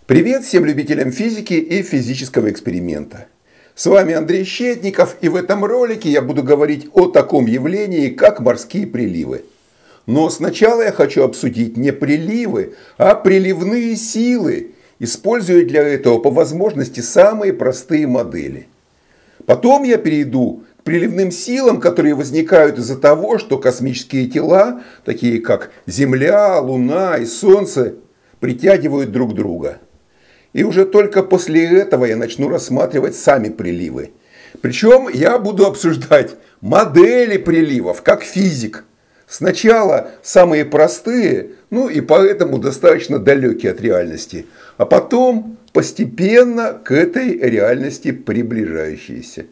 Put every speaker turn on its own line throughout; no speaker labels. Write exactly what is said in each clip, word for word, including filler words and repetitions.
Привет всем любителям физики и физического эксперимента. С вами Андрей Щетников, и в этом ролике я буду говорить о таком явлении, как морские приливы. Но сначала я хочу обсудить не приливы, а приливные силы, используя для этого по возможности самые простые модели. Потом я перейду к приливным силам, которые возникают из-за того, что космические тела, такие как Земля, Луна и Солнце, притягивают друг друга. И уже только после этого я начну рассматривать сами приливы. Причем я буду обсуждать модели приливов, как физик. Сначала самые простые, ну и поэтому достаточно далекие от реальности. А потом постепенно к этой реальности приближающиеся.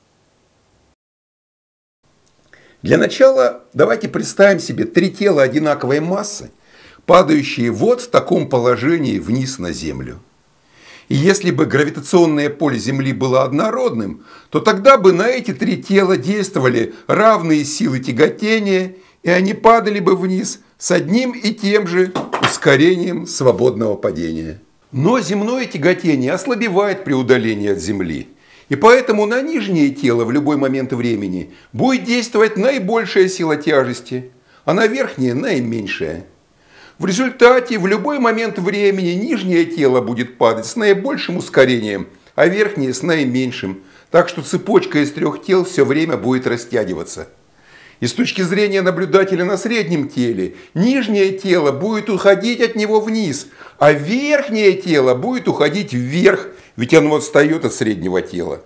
Для начала давайте представим себе три тела одинаковой массы, падающие вот в таком положении вниз на Землю. И если бы гравитационное поле Земли было однородным, то тогда бы на эти три тела действовали равные силы тяготения, и они падали бы вниз с одним и тем же ускорением свободного падения. Но земное тяготение ослабевает при удалении от Земли. И поэтому на нижнее тело в любой момент времени будет действовать наибольшая сила тяжести, а на верхнее – наименьшая. В результате в любой момент времени нижнее тело будет падать с наибольшим ускорением, а верхнее с наименьшим. Так что цепочка из трех тел все время будет растягиваться. И с точки зрения наблюдателя на среднем теле, нижнее тело будет уходить от него вниз, а верхнее тело будет уходить вверх, ведь оно отстает от среднего тела.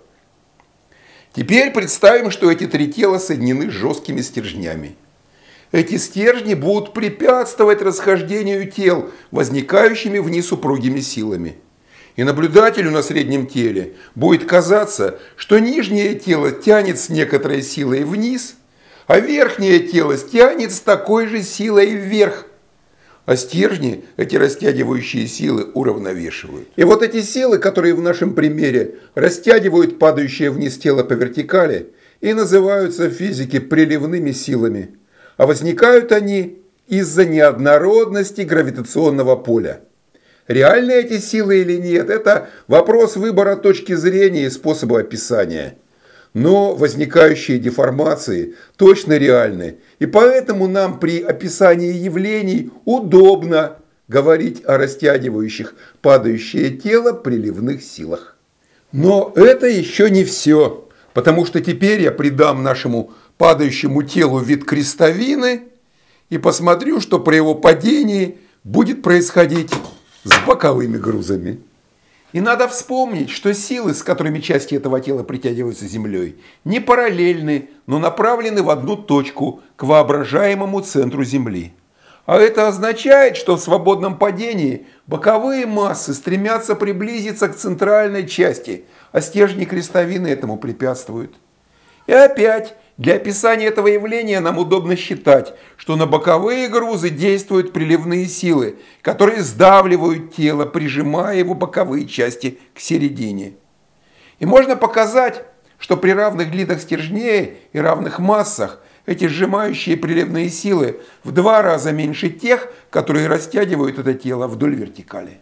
Теперь представим, что эти три тела соединены жесткими стержнями. Эти стержни будут препятствовать расхождению тел, возникающими вниз упругими силами. И наблюдателю на среднем теле будет казаться, что нижнее тело тянет с некоторой силой вниз, а верхнее тело тянет с такой же силой вверх. А стержни эти растягивающие силы уравновешивают. И вот эти силы, которые в нашем примере растягивают падающее вниз тело по вертикали, и называются в физике приливными силами. А возникают они из-за неоднородности гравитационного поля. Реальны эти силы или нет – это вопрос выбора точки зрения и способа описания. Но возникающие деформации точно реальны, и поэтому нам при описании явлений удобно говорить о растягивающих падающее тело приливных силах. Но это еще не все, потому что теперь я придам нашему падающему телу вид крестовины и посмотрю, что при его падении будет происходить с боковыми грузами. И надо вспомнить, что силы, с которыми части этого тела притягиваются Землей, не параллельны, но направлены в одну точку, к воображаемому центру Земли. А это означает, что в свободном падении боковые массы стремятся приблизиться к центральной части, а стержни крестовины этому препятствуют. И опять, для описания этого явления нам удобно считать, что на боковые грузы действуют приливные силы, которые сдавливают тело, прижимая его боковые части к середине. И можно показать, что при равных длинах стержней и равных массах эти сжимающие приливные силы в два раза меньше тех, которые растягивают это тело вдоль вертикали.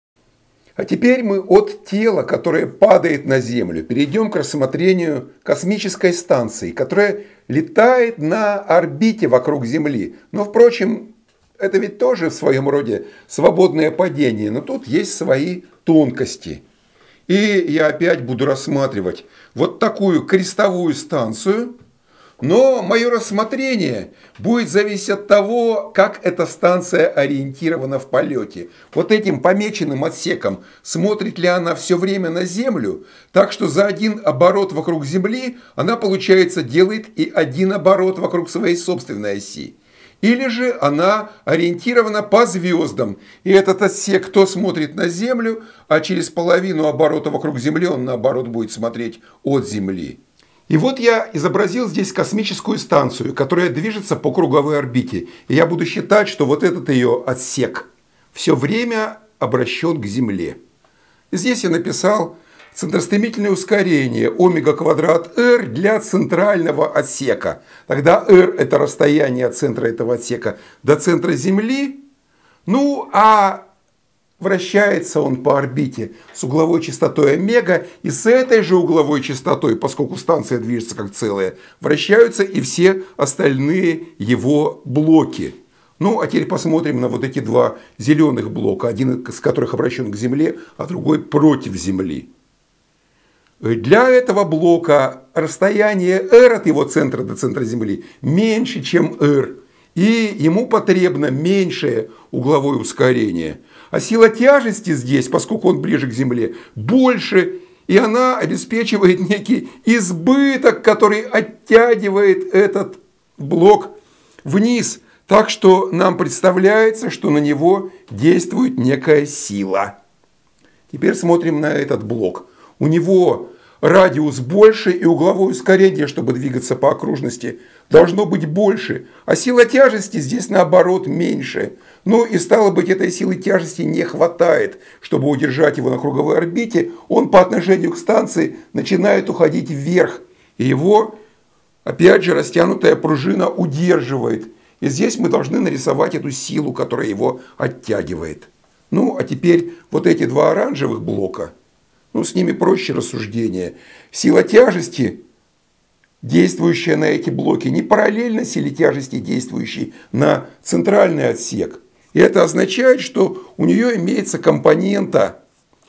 А теперь мы от тела, которое падает на Землю, перейдем к рассмотрению космической станции, которая летает на орбите вокруг Земли. Но, впрочем, это ведь тоже в своем роде свободное падение, но тут есть свои тонкости. И я опять буду рассматривать вот такую крестовую станцию, но мое рассмотрение будет зависеть от того, как эта станция ориентирована в полете. Вот этим помеченным отсеком, смотрит ли она все время на Землю, так что за один оборот вокруг Земли она, получается, делает и один оборот вокруг своей собственной оси. Или же она ориентирована по звездам, и этот отсек то смотрит на Землю, а через половину оборота вокруг Земли он, наоборот, будет смотреть от Земли. И вот я изобразил здесь космическую станцию, которая движется по круговой орбите. И я буду считать, что вот этот ее отсек все время обращен к Земле. И здесь я написал центростремительное ускорение омега квадрат r для центрального отсека. Тогда r – это расстояние от центра этого отсека до центра Земли. Ну, а вращается он по орбите с угловой частотой омега, и с этой же угловой частотой, поскольку станция движется как целая, вращаются и все остальные его блоки. Ну, а теперь посмотрим на вот эти два зеленых блока, один из которых обращен к Земле, а другой против Земли. Для этого блока расстояние r от его центра до центра Земли меньше, чем r, и ему потребно меньшее угловое ускорение. А сила тяжести здесь, поскольку он ближе к Земле, больше, и она обеспечивает некий избыток, который оттягивает этот блок вниз. Так что нам представляется, что на него действует некая сила. Теперь смотрим на этот блок. У него радиус больше, и угловое ускорение, чтобы двигаться по окружности, должно быть больше. А сила тяжести здесь, наоборот, меньше. Ну и стало быть, этой силы тяжести не хватает, чтобы удержать его на круговой орбите. Он по отношению к станции начинает уходить вверх. И его, опять же, растянутая пружина удерживает. И здесь мы должны нарисовать эту силу, которая его оттягивает. Ну, а теперь вот эти два оранжевых блока, ну, с ними проще рассуждение. Сила тяжести, действующая на эти блоки, не параллельно силе тяжести, действующей на центральный отсек. И это означает, что у нее имеется компонента,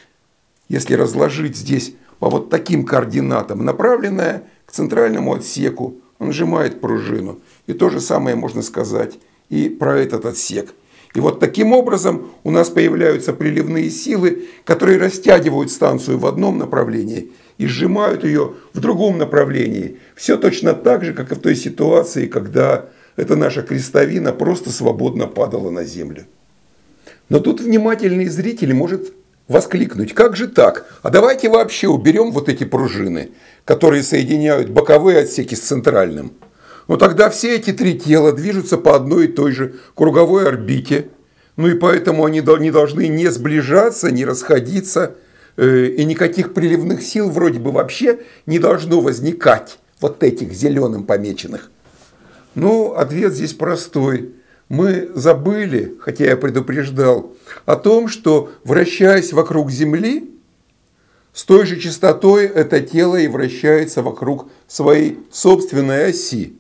если разложить здесь по вот таким координатам, направленная к центральному отсеку. Он сжимает пружину. И то же самое можно сказать и про этот отсек. И вот таким образом у нас появляются приливные силы, которые растягивают станцию в одном направлении и сжимают ее в другом направлении. Все точно так же, как и в той ситуации, когда эта наша крестовина просто свободно падала на землю. Но тут внимательный зритель может воскликнуть: как же так? А давайте вообще уберем вот эти пружины, которые соединяют боковые отсеки с центральным. Но тогда все эти три тела движутся по одной и той же круговой орбите. Ну и поэтому они не должны не сближаться, не расходиться. И никаких приливных сил вроде бы вообще не должно возникать, вот этих зеленым помеченных. Ну, ответ здесь простой. Мы забыли, хотя я предупреждал, о том, что, вращаясь вокруг Земли, с той же частотой это тело и вращается вокруг своей собственной оси,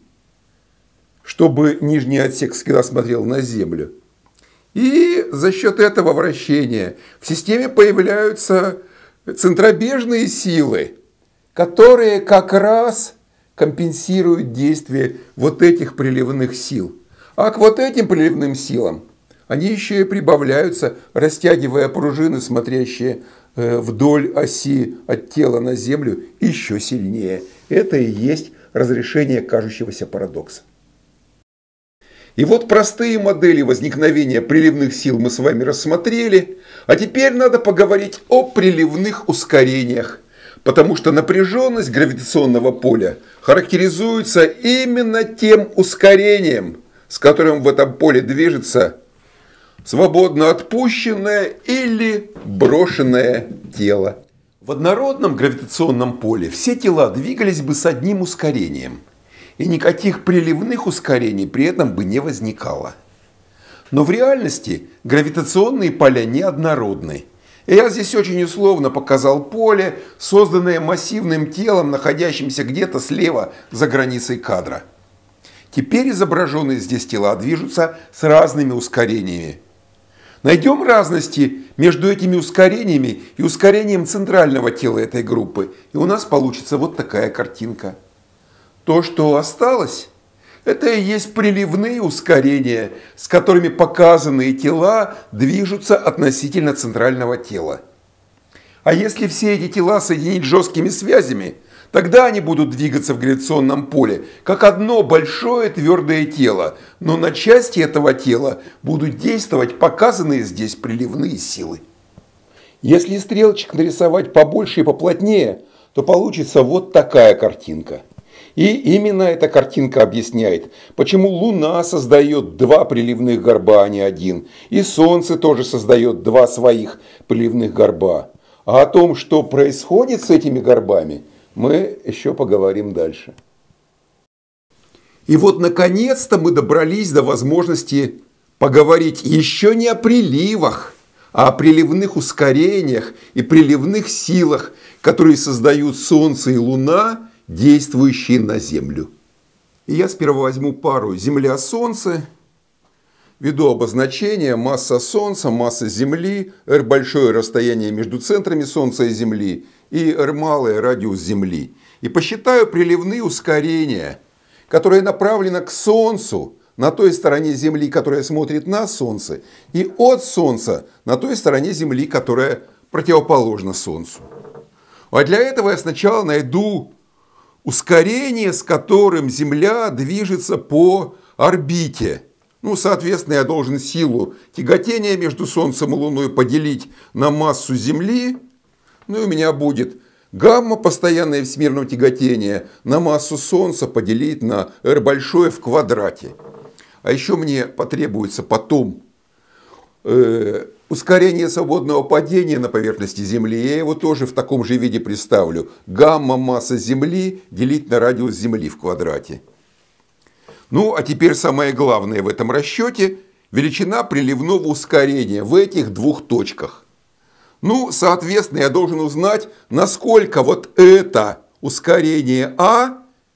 чтобы нижний отсек всегда смотрел на Землю. И за счет этого вращения в системе появляются центробежные силы, которые как раз компенсируют действие вот этих приливных сил. А к вот этим приливным силам они еще и прибавляются, растягивая пружины, смотрящие вдоль оси от тела на Землю, еще сильнее. Это и есть разрешение кажущегося парадокса. И вот простые модели возникновения приливных сил мы с вами рассмотрели, а теперь надо поговорить о приливных ускорениях, потому что напряженность гравитационного поля характеризуется именно тем ускорением, с которым в этом поле движется свободно отпущенное или брошенное тело. В однородном гравитационном поле все тела двигались бы с одним ускорением, и никаких приливных ускорений при этом бы не возникало. Но в реальности гравитационные поля неоднородны. И я здесь очень условно показал поле, созданное массивным телом, находящимся где-то слева за границей кадра. Теперь изображенные здесь тела движутся с разными ускорениями. Найдем разности между этими ускорениями и ускорением центрального тела этой группы, и у нас получится вот такая картинка. То, что осталось, это и есть приливные ускорения, с которыми показанные тела движутся относительно центрального тела. А если все эти тела соединить жесткими связями, тогда они будут двигаться в гравитационном поле, как одно большое твердое тело, но на части этого тела будут действовать показанные здесь приливные силы. Если стрелочек нарисовать побольше и поплотнее, то получится вот такая картинка. И именно эта картинка объясняет, почему Луна создает два приливных горба, а не один, и Солнце тоже создает два своих приливных горба. А о том, что происходит с этими горбами, мы еще поговорим дальше. И вот наконец-то мы добрались до возможности поговорить еще не о приливах, а о приливных ускорениях и приливных силах, которые создают Солнце и Луна, действующие на Землю. И я сперва возьму пару Земля-Солнце, введу обозначение масса Солнца, масса Земли, r большое расстояние между центрами Солнца и Земли и r малое радиус Земли. И посчитаю приливные ускорения, которые направлены к Солнцу, на той стороне Земли, которая смотрит на Солнце, и от Солнца на той стороне Земли, которая противоположна Солнцу. А для этого я сначала найду ускорение, с которым Земля движется по орбите. Ну, соответственно, я должен силу тяготения между Солнцем и Луной поделить на массу Земли. Ну, и у меня будет гамма, постоянное всемирное тяготение, на массу Солнца поделить на r большое в квадрате. А еще мне потребуется потом э, ускорение свободного падения на поверхности Земли. Я его тоже в таком же виде представлю. Гамма масса Земли делить на радиус Земли в квадрате. Ну, а теперь самое главное в этом расчете – величина приливного ускорения в этих двух точках. Ну, соответственно, я должен узнать, насколько вот это ускорение А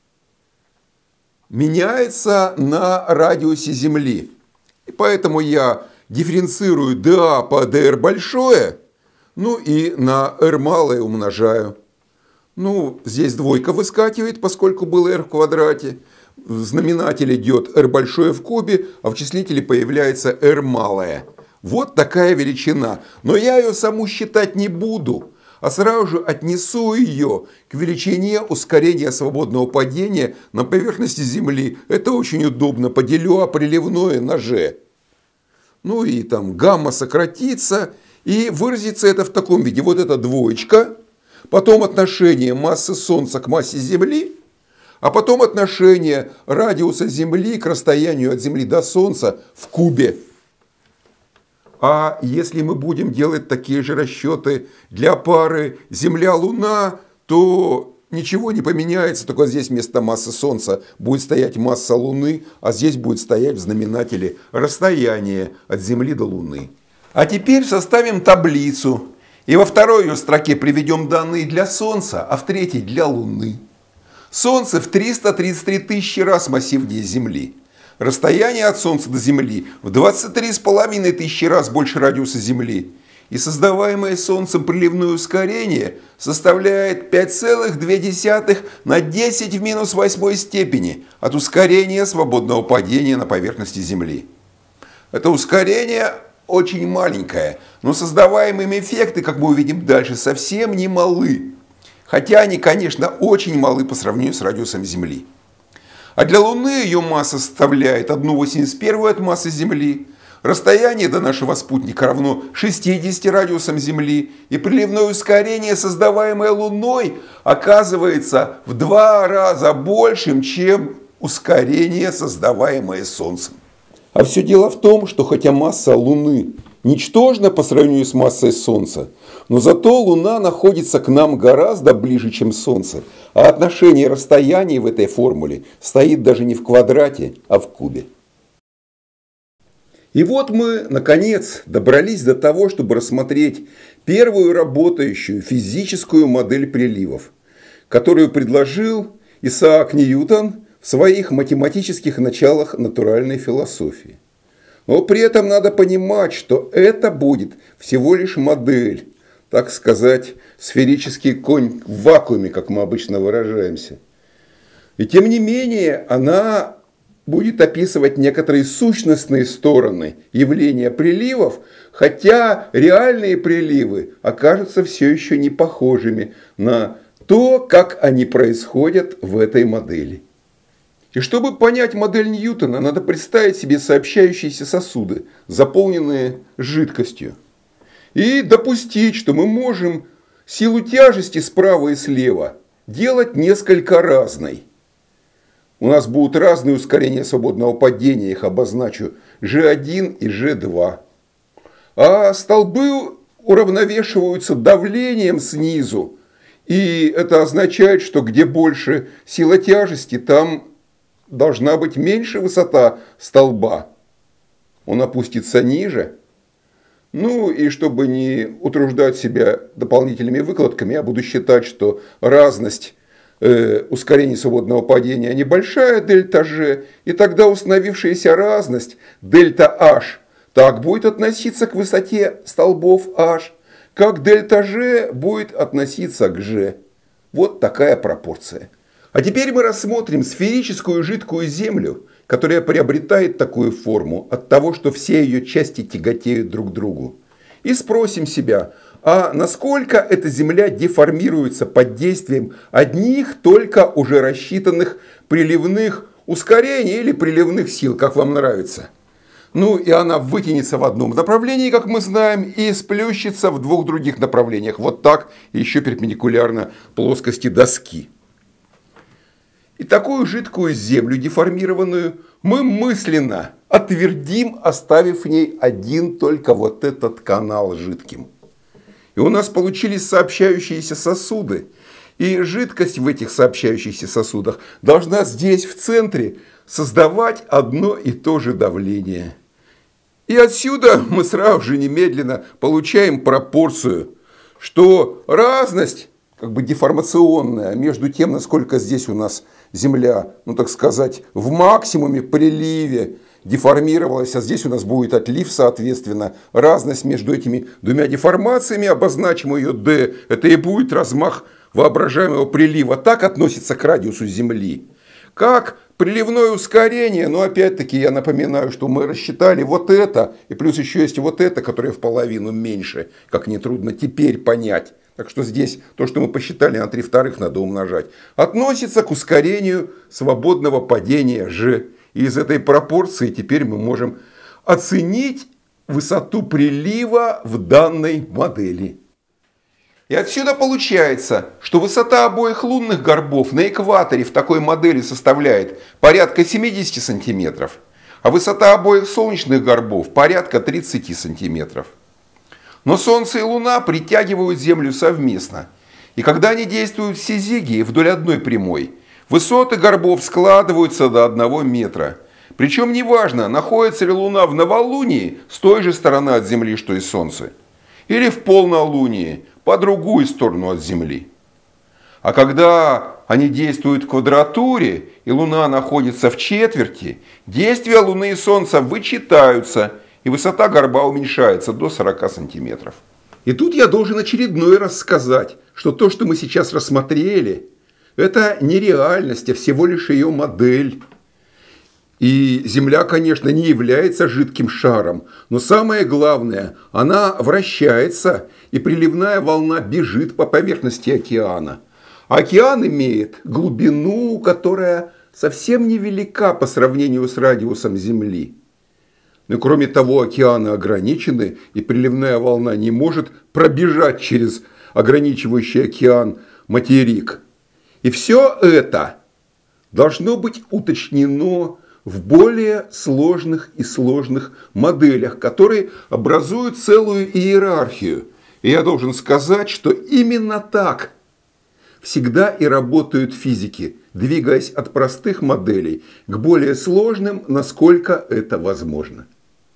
меняется на радиусе Земли. И поэтому я дифференцирую dA по dr большое, ну и на r малое умножаю. Ну, здесь двойка выскакивает, поскольку было r в квадрате. В знаменателе идет r большое в кубе, а в числителе появляется r малое. Вот такая величина. Но я ее саму считать не буду, а сразу же отнесу ее к величине ускорения свободного падения на поверхности Земли. Это очень удобно. Поделю А приливное на G. Ну и там гамма сократится, и выразится это в таком виде. Вот эта двоечка, потом отношение массы Солнца к массе Земли, а потом отношение радиуса Земли к расстоянию от Земли до Солнца в кубе. А если мы будем делать такие же расчеты для пары Земля-Луна, то ничего не поменяется, только здесь вместо массы Солнца будет стоять масса Луны, а здесь будет стоять в знаменателе расстояние от Земли до Луны. А теперь составим таблицу. И во второй ее строке приведем данные для Солнца, а в третьей для Луны. Солнце в триста тридцать три тысячи раз массивнее Земли. Расстояние от Солнца до Земли в двадцать три с половиной тысячи раз больше радиуса Земли. И создаваемое Солнцем приливное ускорение составляет пять целых две десятых на десять в минус восьмой степени от ускорения свободного падения на поверхности Земли. Это ускорение очень маленькое, но создаваемые эффекты, как мы увидим дальше, совсем не малы. Хотя они, конечно, очень малы по сравнению с радиусом Земли. А для Луны ее масса составляет одна восемьдесят первая от массы Земли. Расстояние до нашего спутника равно шестидесяти радиусам Земли. И приливное ускорение, создаваемое Луной, оказывается в два раза большим, чем ускорение, создаваемое Солнцем. А все дело в том, что хотя масса Луны ничтожна по сравнению с массой Солнца, но зато Луна находится к нам гораздо ближе, чем Солнце. А отношение расстояний в этой формуле стоит даже не в квадрате, а в кубе. И вот мы, наконец, добрались до того, чтобы рассмотреть первую работающую физическую модель приливов, которую предложил Исаак Ньютон в своих математических началах натуральной философии. Но при этом надо понимать, что это будет всего лишь модель, так сказать, сферический конь в вакууме, как мы обычно выражаемся. И тем не менее, она будет описывать некоторые сущностные стороны явления приливов, хотя реальные приливы окажутся все еще не похожими на то, как они происходят в этой модели. И чтобы понять модель Ньютона, надо представить себе сообщающиеся сосуды, заполненные жидкостью. И допустить, что мы можем силу тяжести справа и слева делать несколько разной. У нас будут разные ускорения свободного падения, их обозначу жэ один и жэ два. А столбы уравновешиваются давлением снизу. И это означает, что где больше сила тяжести, там должна быть меньше высота столба. Он опустится ниже. Ну и чтобы не утруждать себя дополнительными выкладками, я буду считать, что разность э, ускорения свободного падения небольшая, дельта G, и тогда установившаяся разность, дельта H, так будет относиться к высоте столбов H, как дельта G будет относиться к G. Вот такая пропорция. А теперь мы рассмотрим сферическую жидкую землю, которая приобретает такую форму от того, что все ее части тяготеют друг к другу. И спросим себя, а насколько эта земля деформируется под действием одних только уже рассчитанных приливных ускорений или приливных сил, как вам нравится. Ну и она вытянется в одном направлении, как мы знаем, и сплющится в двух других направлениях. Вот так, еще перпендикулярно плоскости доски. И такую жидкую землю деформированную мы мысленно отвердим, оставив в ней один только вот этот канал жидким. И у нас получились сообщающиеся сосуды. И жидкость в этих сообщающихся сосудах должна здесь в центре создавать одно и то же давление. И отсюда мы сразу же немедленно получаем пропорцию, что разность как бы деформационная между тем, насколько здесь у нас Земля, ну так сказать, в максимуме приливе деформировалась, а здесь у нас будет отлив, соответственно, разность между этими двумя деформациями, обозначим ее D, это и будет размах воображаемого прилива, так относится к радиусу Земли. Как приливное ускорение, но опять-таки я напоминаю, что мы рассчитали вот это, и плюс еще есть вот это, которое в половину меньше, как нетрудно теперь понять. Так что здесь то, что мы посчитали на три вторых, надо умножать. Относится к ускорению свободного падения G. И из этой пропорции теперь мы можем оценить высоту прилива в данной модели. И отсюда получается, что высота обоих лунных горбов на экваторе в такой модели составляет порядка семидесяти сантиметров, а высота обоих солнечных горбов порядка тридцати сантиметров. Но Солнце и Луна притягивают Землю совместно. И когда они действуют в сизигии вдоль одной прямой, высоты горбов складываются до одного метра. Причем неважно, находится ли Луна в новолунии с той же стороны от Земли, что и Солнце, или в полнолунии по другую сторону от Земли. А когда они действуют в квадратуре, и Луна находится в четверти, действия Луны и Солнца вычитаются, и высота горба уменьшается до сорока сантиметров. И тут я должен очередной раз сказать, что то, что мы сейчас рассмотрели, это не реальность, а всего лишь ее модель. И Земля, конечно, не является жидким шаром, но самое главное, она вращается, и приливная волна бежит по поверхности океана. Океан имеет глубину, которая совсем невелика по сравнению с радиусом Земли. Но кроме того, океаны ограничены, и приливная волна не может пробежать через ограничивающий океан материк. И все это должно быть уточнено в более сложных и сложных моделях, которые образуют целую иерархию. И я должен сказать, что именно так всегда и работают физики, двигаясь от простых моделей к более сложным, насколько это возможно.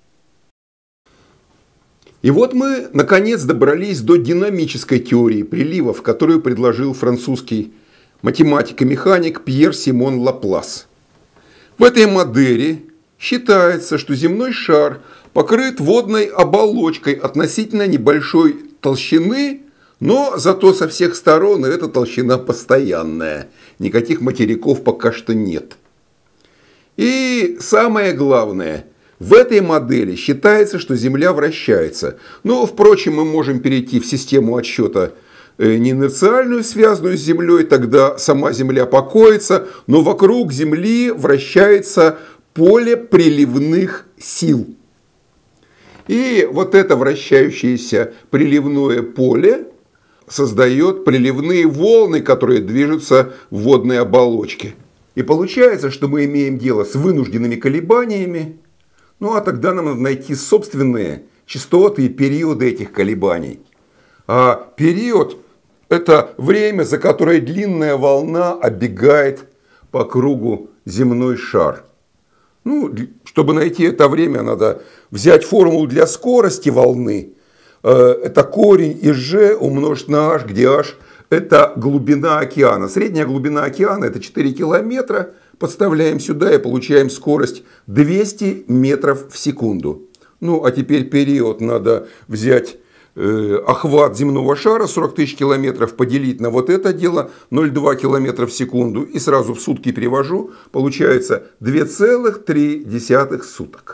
И вот мы, наконец, добрались до динамической теории приливов, которую предложил французский математик и механик Пьер Симон Лаплас. В этой модели считается, что земной шар покрыт водной оболочкой относительно небольшой толщины, но зато со всех сторон эта толщина постоянная. Никаких материков пока что нет. И самое главное, в этой модели считается, что Земля вращается. Но, впрочем, мы можем перейти в систему отсчета не инерциальную, связанную с Землей, тогда сама Земля покоится, но вокруг Земли вращается поле приливных сил. И вот это вращающееся приливное поле создает приливные волны, которые движутся в водной оболочке. И получается, что мы имеем дело с вынужденными колебаниями. Ну а тогда нам надо найти собственные частоты и периоды этих колебаний. А период – это время, за которое длинная волна оббегает по кругу земной шар. Ну, чтобы найти это время, надо взять формулу для скорости волны. Это корень из g умножить на h, где h – это глубина океана. Средняя глубина океана – это четыре километра. Подставляем сюда и получаем скорость двести метров в секунду. Ну, а теперь период надо взять э, охват земного шара сорок тысяч километров, поделить на вот это дело ноль целых два километра в секунду. И сразу в сутки перевожу. Получается две целых три десятых суток.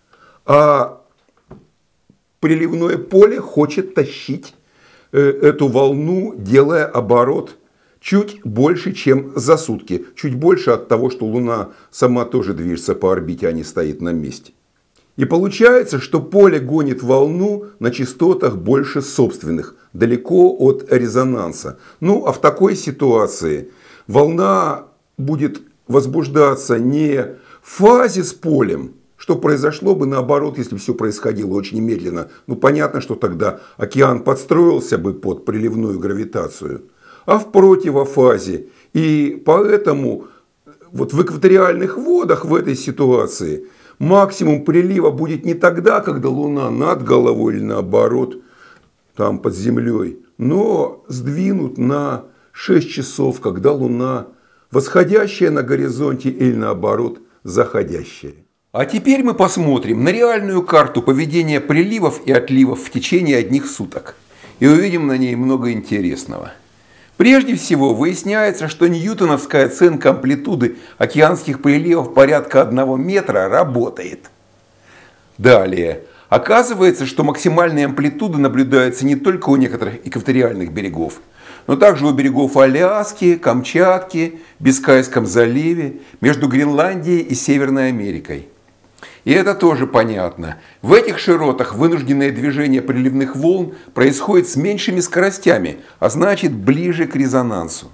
А приливное поле хочет тащить э, эту волну, делая оборот чуть больше, чем за сутки. Чуть больше от того, что Луна сама тоже движется по орбите, а не стоит на месте. И получается, что поле гонит волну на частотах больше собственных, далеко от резонанса. Ну, а в такой ситуации волна будет возбуждаться не в фазе с полем, что произошло бы наоборот, если бы все происходило очень медленно. Ну, понятно, что тогда океан подстроился бы под приливную гравитацию, а в противофазе. И поэтому вот в экваториальных водах в этой ситуации максимум прилива будет не тогда, когда Луна над головой или наоборот, там под землей, но сдвинут на шесть часов, когда Луна восходящая на горизонте или наоборот заходящая. А теперь мы посмотрим на реальную карту поведения приливов и отливов в течение одних суток. И увидим на ней много интересного. Прежде всего выясняется, что ньютоновская оценка амплитуды океанских приливов порядка одного метра работает. Далее. Оказывается, что максимальные амплитуды наблюдаются не только у некоторых экваториальных берегов, но также у берегов Аляски, Камчатки, Бискайском заливе, между Гренландией и Северной Америкой. И это тоже понятно. В этих широтах вынужденное движение приливных волн происходит с меньшими скоростями, а значит ближе к резонансу.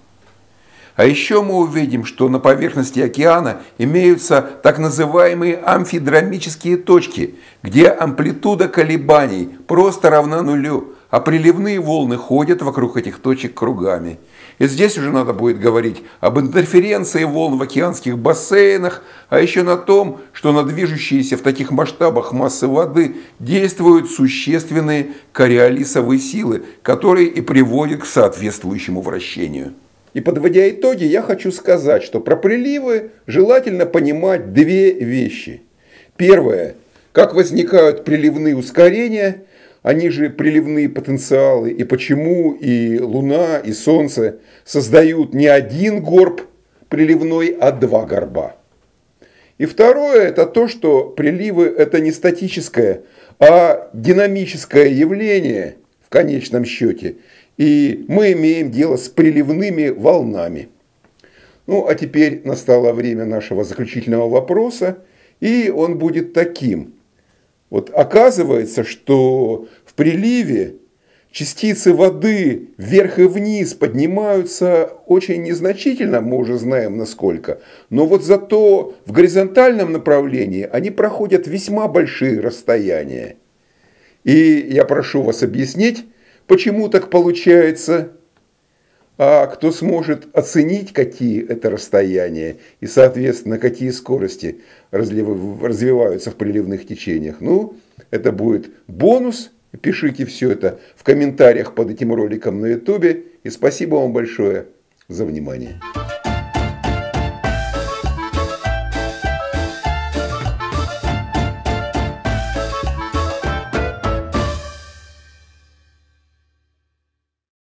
А еще мы увидим, что на поверхности океана имеются так называемые амфидромические точки, где амплитуда колебаний просто равна нулю, а приливные волны ходят вокруг этих точек кругами. И здесь уже надо будет говорить об интерференции волн в океанских бассейнах, а еще на том, что на движущиеся в таких масштабах массы воды действуют существенные кориолисовые силы, которые и приводят к соответствующему вращению. И подводя итоги, я хочу сказать, что про приливы желательно понимать две вещи. Первое. Как возникают приливные ускорения, они же приливные потенциалы, и почему и Луна, и Солнце создают не один горб приливной, а два горба. И второе, это то, что приливы это не статическое, а динамическое явление в конечном счете. И мы имеем дело с приливными волнами. Ну, а теперь настало время нашего заключительного вопроса, и он будет таким. Вот оказывается, что в приливе частицы воды вверх и вниз поднимаются очень незначительно, мы уже знаем насколько, но вот зато в горизонтальном направлении они проходят весьма большие расстояния. И я прошу вас объяснить, почему так получается, а кто сможет оценить, какие это расстояния и, соответственно, какие скорости развиваются в приливных течениях. Ну, это будет бонус. Пишите все это в комментариях под этим роликом на ютубе. И спасибо вам большое за внимание.